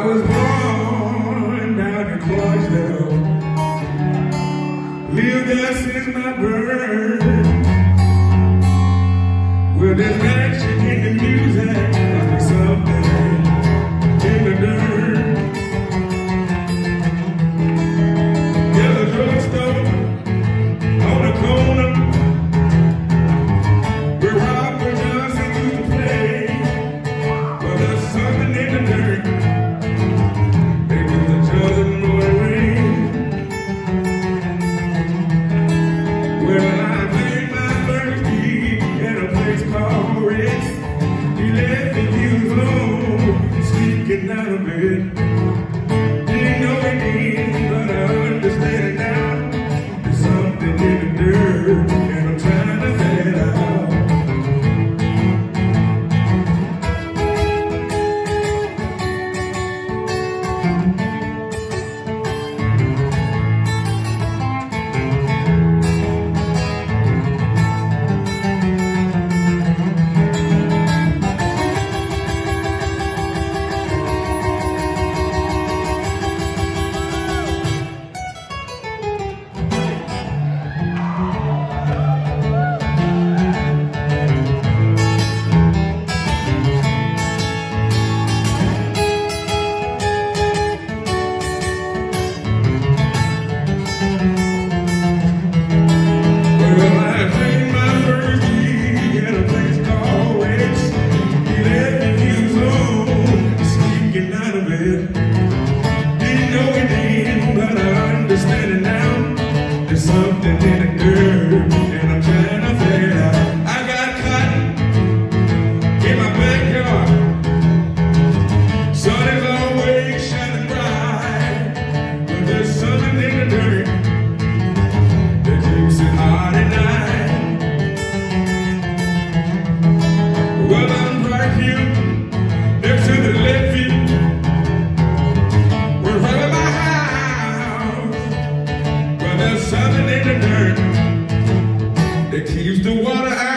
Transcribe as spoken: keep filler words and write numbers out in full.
was born down in Clarksdale, lived there since my birth. With this magic in the music, there's something in the dirt. There's a drugstore on the corner where Robert Johnson used to play. Well, there's something in the dirt. They used to judge him away. Well, I played my first gig in a place called Rex. He left me views alone, sneaking out of bed. Didn't know it then, but I understand it now. There's something in the dirt, and I'm trying to figure it out. There's something in the dirt, and I'm trying to figure it out. I got cotton in my backyard. Sun is always shining bright, but there's something in the dirt that keeps it hot at night. Well, I'm right here next to the left field. We're right by my house. Well, there's something in the dirt that keeps the water out.